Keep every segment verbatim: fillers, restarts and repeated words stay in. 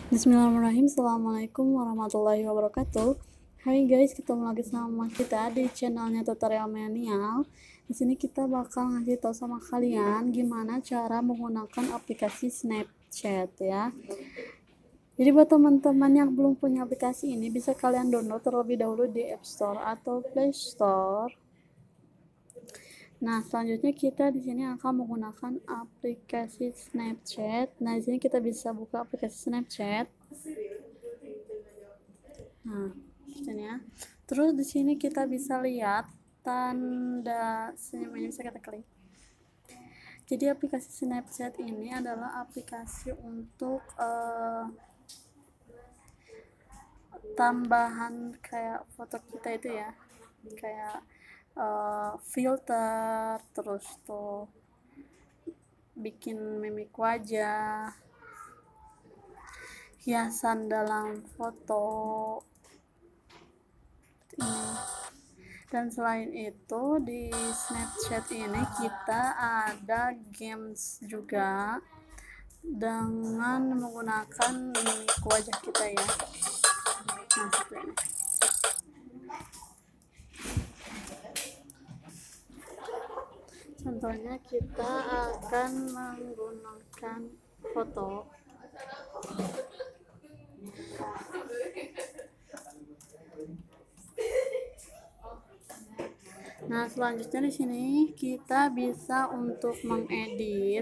Bismillahirrahmanirrahim. Assalamualaikum warahmatullahi wabarakatuh. Hai guys, ketemu lagi sama kita di channelnya Tutorial Milenial. Di sini kita bakal ngasih tahu sama kalian gimana cara menggunakan aplikasi Snapchat ya. Jadi buat teman-teman yang belum punya aplikasi ini, bisa kalian download terlebih dahulu di App Store atau Play Store. Nah, selanjutnya kita di sini akan menggunakan aplikasi Snapchat. Nah, di sini kita bisa buka aplikasi Snapchat. Nah, sini ya. Terus di sini kita bisa lihat tanda senyum ini, bisa kita klik. Jadi aplikasi Snapchat ini adalah aplikasi untuk uh, tambahan kayak foto kita itu ya, kayak uh, filter, terus tuh bikin mimik wajah, hiasan dalam foto ini. Dan selain itu di Snapchat ini kita ada games juga dengan menggunakan mimik wajah kita ya. Nah, seperti ini. Contohnya kita akan menggunakan foto. Nah, selanjutnya di sini kita bisa untuk mengedit.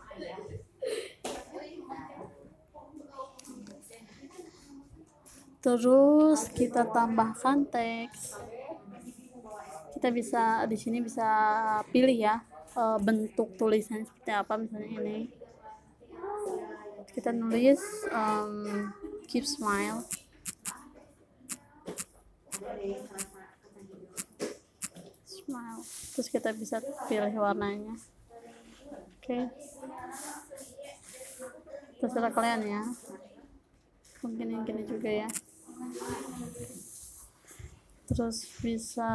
Terus kita tambahkan teks. Kita bisa di sini bisa pilih ya bentuk tulisan seperti apa, misalnya ini. Kita nulis um, keep smile. Smile. Terus kita bisa pilih warnanya. Oke. Okay. Terserah kalian ya. Mungkin yang gini juga ya. Terus bisa.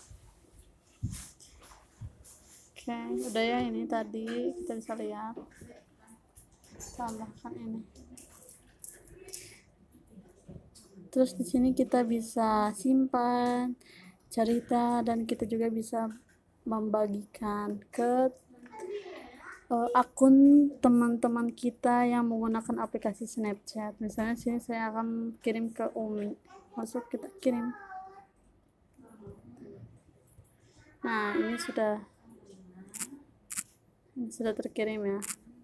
Oke, okay. Udah ya, ini tadi kita bisa lihat. Tambahkan ini. Terus di sini kita bisa simpan cerita, dan kita juga bisa membagikan ke uh, akun teman-teman kita yang menggunakan aplikasi Snapchat. Misalnya sini saya akan kirim ke Umi. Masuk, kita kirim. Nah, ini sudah ini sudah terkirim ya.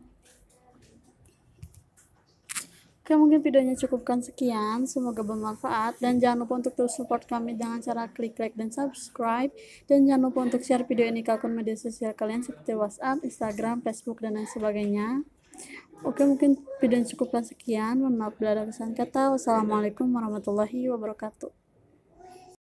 Oke, mungkin videonya cukupkan sekian, semoga bermanfaat, dan jangan lupa untuk terus support kami dengan cara klik like dan subscribe, dan jangan lupa untuk share video ini ke akun media sosial kalian seperti WhatsApp, Instagram, Facebook, dan lain sebagainya. Oke, mungkin videonya cukupkan sekian, mohon maaf bila ada kesalahan kata. Wassalamualaikum warahmatullahi wabarakatuh.